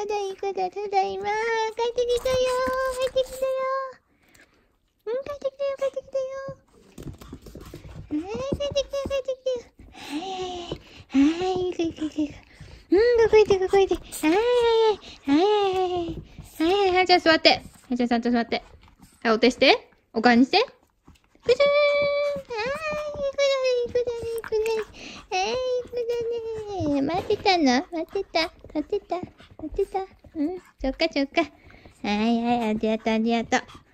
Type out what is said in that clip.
ただいま。帰ってきたよ。帰ってきたよ。帰ってきたよ、帰ってきたよ。帰ってきたよ、帰ってきたよ。はい、帰ってきた。ここいて、ここいて。はい、じゃあ座って。じゃあちゃんと座って。はい、お手して。お顔にして。くだね。待ってたの？待ってた。そっか。はい、ありがとう。